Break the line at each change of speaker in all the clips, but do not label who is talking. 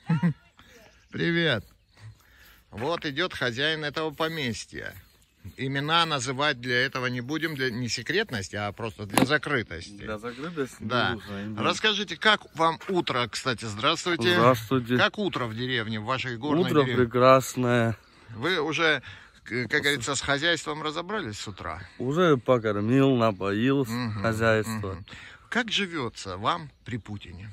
Привет. Вот идет хозяин этого поместья. Имена называть для этого не будем, для не секретности, а просто для закрытости.
Для закрытости?
Да. Расскажите, как вам утро, кстати, здравствуйте.
Здравствуйте.
Как утро в деревне, в вашей горной
утро
деревне?
Прекрасное.
Вы уже, как говорится, с хозяйством разобрались с утра?
Уже покормил, напоил хозяйство.
Как живется вам при Путине?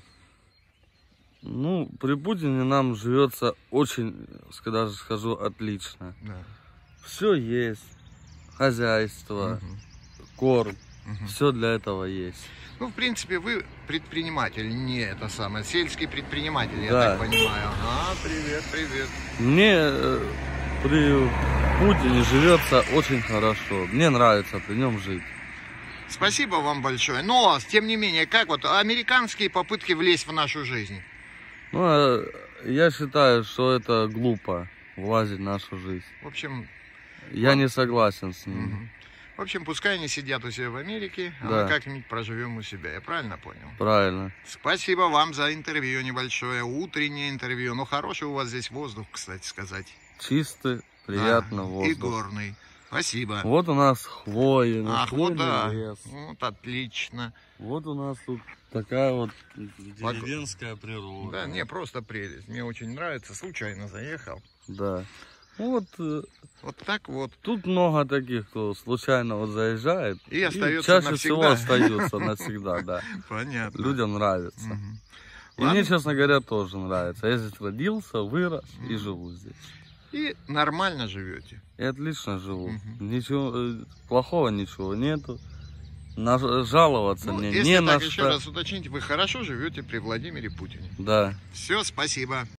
Ну, при Путине нам живется очень, даже скажу, отлично.
Да.
Все есть, хозяйство, корм, все для этого есть.
Ну, в принципе, вы предприниматель, не это самое, сельский предприниматель, я
Да.
так понимаю. Привет, привет.
Мне при Путине живется очень хорошо. Мне нравится при нем жить.
Спасибо вам большое. Но, тем не менее, как вот американские попытки влезть в нашу жизнь?
Ну, я считаю, что это глупо влазить в нашу жизнь.
В общем...
Я не согласен с ним.
В общем, пускай они сидят у себя в Америке, а
Да.
мы как-нибудь проживем у себя. Я правильно понял?
Правильно.
Спасибо вам за интервью небольшое, утреннее интервью. Ну, хороший у вас здесь воздух, кстати сказать.
Чистый, приятно воздух.
И горный. Спасибо.
Вот у нас хвойный,
Ах, вот да.
лес.
Вот отлично.
Вот у нас тут такая вот деревенская природа.
Да, не, просто прелесть. Мне очень нравится. Случайно заехал.
Да. Вот
так вот.
Тут много таких, кто случайно вот заезжает.
И остается
чаще
навсегда.
всего остаются навсегда, да.
Понятно.
Людям нравится. И
Ладно.
мне, честно говоря, тоже нравится. Я здесь родился, вырос и живу здесь.
И нормально живете.
И отлично живу. Ничего плохого ничего нету. Жаловаться мне
если
не
так
на
еще
что.
раз уточните, вы хорошо живете при Владимире Путине.
Да.
Все, спасибо.